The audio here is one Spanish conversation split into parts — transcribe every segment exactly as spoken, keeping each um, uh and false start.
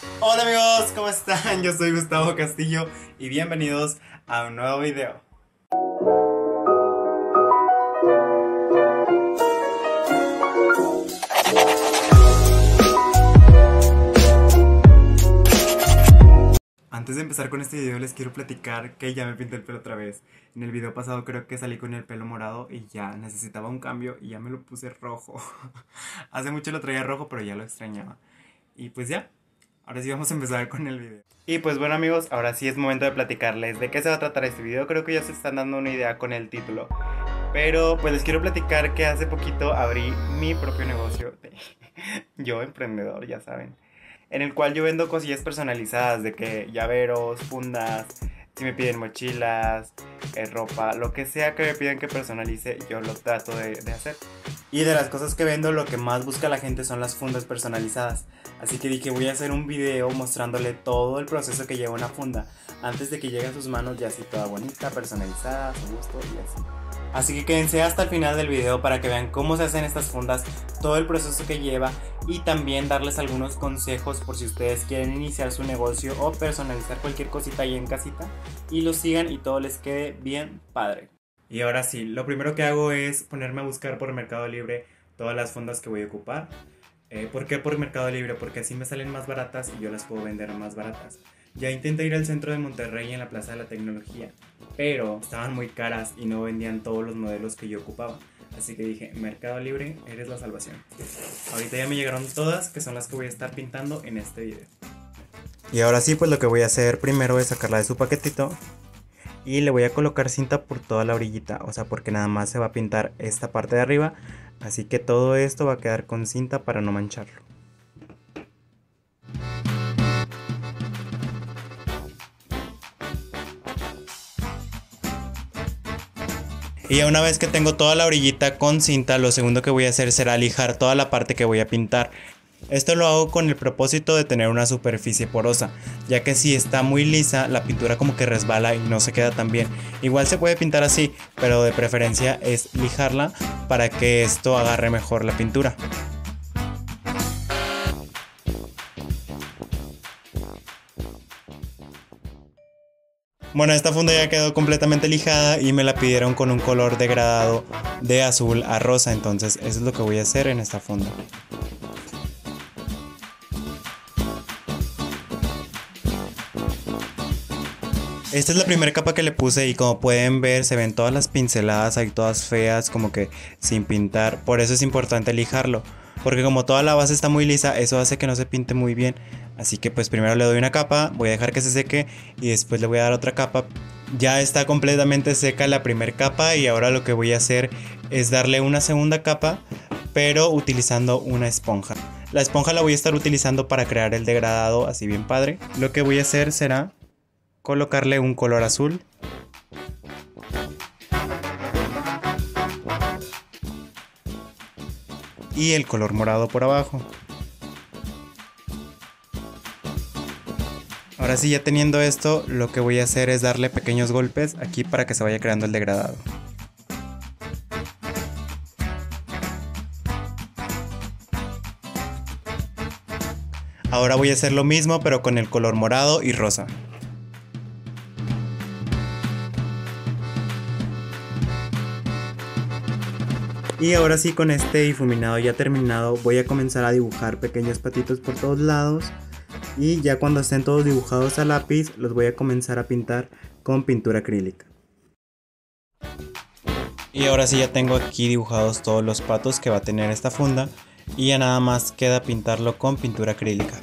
Hola amigos, ¿cómo están? Yo soy Gustavo Castillo y bienvenidos a un nuevo video. Antes de empezar con este video les quiero platicar que ya me pinté el pelo otra vez. En el video pasado creo que salí con el pelo morado y ya necesitaba un cambio y ya me lo puse rojo. Hace mucho lo traía rojo pero ya lo extrañaba. Y pues ya, ahora sí vamos a empezar con el video. Y pues bueno amigos, ahora sí es momento de platicarles de qué se va a tratar este video. Creo que ya se están dando una idea con el título. Pero pues les quiero platicar que hace poquito abrí mi propio negocio de yo emprendedor, ya saben, en el cual yo vendo cosillas personalizadas de que llaveros, fundas, si me piden mochilas, eh, ropa, lo que sea que me pidan que personalice, yo lo trato de, de hacer. Y de las cosas que vendo, lo que más busca la gente son las fundas personalizadas. Así que dije, voy a hacer un video mostrándole todo el proceso que lleva una funda antes de que llegue a sus manos, ya así toda bonita, personalizada, a su gusto y así. Así que quédense hasta el final del video para que vean cómo se hacen estas fundas, todo el proceso que lleva y también darles algunos consejos por si ustedes quieren iniciar su negocio o personalizar cualquier cosita ahí en casita y lo sigan y todo les quede bien padre. Y ahora sí, lo primero que hago es ponerme a buscar por Mercado Libre todas las fundas que voy a ocupar. Eh, ¿Por qué por Mercado Libre? Porque así me salen más baratas y yo las puedo vender más baratas. Ya intenté ir al centro de Monterrey en la Plaza de la Tecnología, pero estaban muy caras y no vendían todos los modelos que yo ocupaba. Así que dije, Mercado Libre, eres la salvación. Ahorita ya me llegaron todas, que son las que voy a estar pintando en este video. Y ahora sí, pues lo que voy a hacer primero es sacarla de su paquetito y le voy a colocar cinta por toda la orillita, o sea, porque nada más se va a pintar esta parte de arriba, así que todo esto va a quedar con cinta para no mancharlo. Y una vez que tengo toda la orillita con cinta, lo segundo que voy a hacer será lijar toda la parte que voy a pintar. Esto lo hago con el propósito de tener una superficie porosa, ya que si está muy lisa, la pintura como que resbala y no se queda tan bien. Igual se puede pintar así, pero de preferencia es lijarla para que esto agarre mejor la pintura. Bueno, esta funda ya quedó completamente lijada y me la pidieron con un color degradado de azul a rosa, entonces eso es lo que voy a hacer en esta funda. Esta es la primera capa que le puse y como pueden ver se ven todas las pinceladas ahí todas feas, como que sin pintar. Por eso es importante lijarlo, porque como toda la base está muy lisa, eso hace que no se pinte muy bien. Así que pues primero le doy una capa, voy a dejar que se seque y después le voy a dar otra capa. Ya está completamente seca la primera capa y ahora lo que voy a hacer es darle una segunda capa, pero utilizando una esponja. La esponja la voy a estar utilizando para crear el degradado así bien padre. Lo que voy a hacer será colocarle un color azul y el color morado por abajo. Ahora sí, ya teniendo esto, lo que voy a hacer es darle pequeños golpes aquí para que se vaya creando el degradado. Ahora voy a hacer lo mismo pero con el color morado y rosa. Y ahora sí, con este difuminado ya terminado, voy a comenzar a dibujar pequeños patitos por todos lados. Y ya cuando estén todos dibujados a lápiz, los voy a comenzar a pintar con pintura acrílica. Y ahora sí ya tengo aquí dibujados todos los patos que va a tener esta funda. Y ya nada más queda pintarlo con pintura acrílica.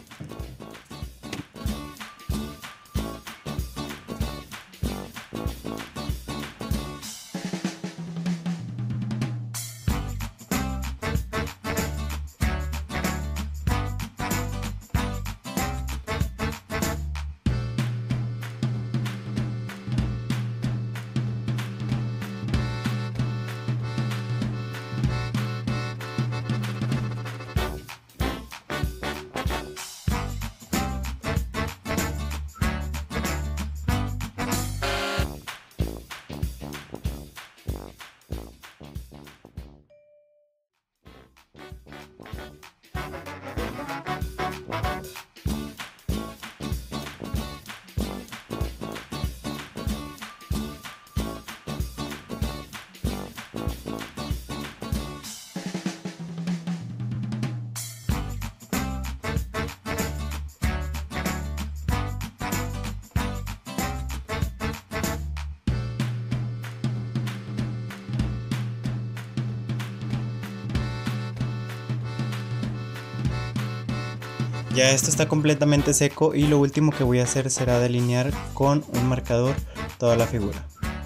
Ya esto está completamente seco y lo último que voy a hacer será delinear con un marcador toda la figura.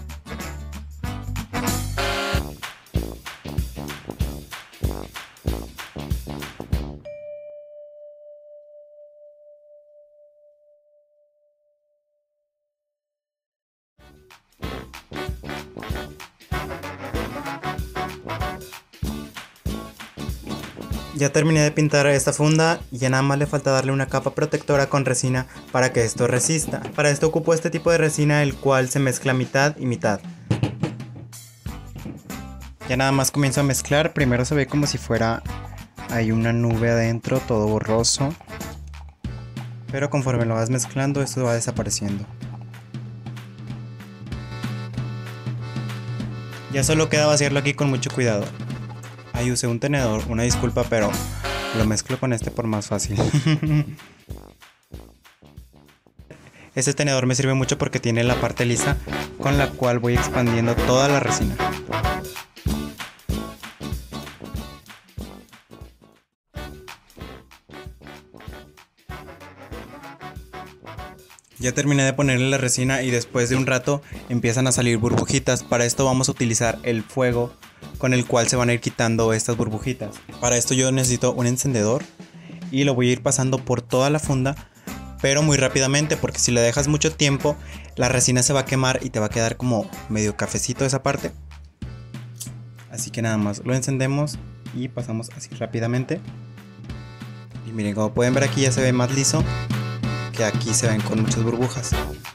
Ya terminé de pintar esta funda y ya nada más le falta darle una capa protectora con resina para que esto resista. Para esto ocupo este tipo de resina, el cual se mezcla mitad y mitad. Ya nada más comienzo a mezclar. Primero se ve como si fuera hay una nube adentro, todo borroso, pero conforme lo vas mezclando esto va desapareciendo. Ya solo queda vaciarlo aquí con mucho cuidado. Ahí usé un tenedor, una disculpa, pero lo mezclo con este por más fácil. Este tenedor me sirve mucho porque tiene la parte lisa con la cual voy expandiendo toda la resina. Ya terminé de ponerle la resina y después de un rato empiezan a salir burbujitas. Para esto vamos a utilizar el fuego con el cual se van a ir quitando estas burbujitas. Para esto yo necesito un encendedor y lo voy a ir pasando por toda la funda, pero muy rápidamente, porque si le dejas mucho tiempo la resina se va a quemar y te va a quedar como medio cafecito esa parte. Así que nada más lo encendemos y pasamos así rápidamente. Y miren, como pueden ver aquí ya se ve más liso, que aquí se ven con muchas burbujas.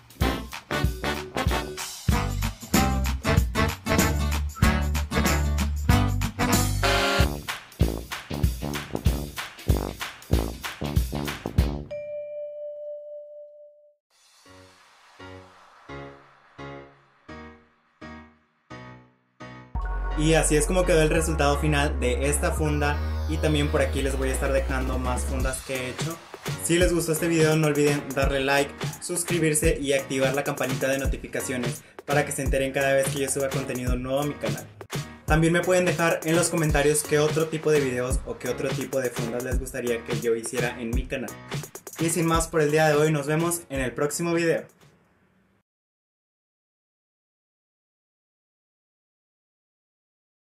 Y así es como quedó el resultado final de esta funda, y también por aquí les voy a estar dejando más fundas que he hecho. Si les gustó este video no olviden darle like, suscribirse y activar la campanita de notificaciones para que se enteren cada vez que yo suba contenido nuevo a mi canal. También me pueden dejar en los comentarios qué otro tipo de videos o qué otro tipo de fundas les gustaría que yo hiciera en mi canal. Y sin más por el día de hoy, nos vemos en el próximo video.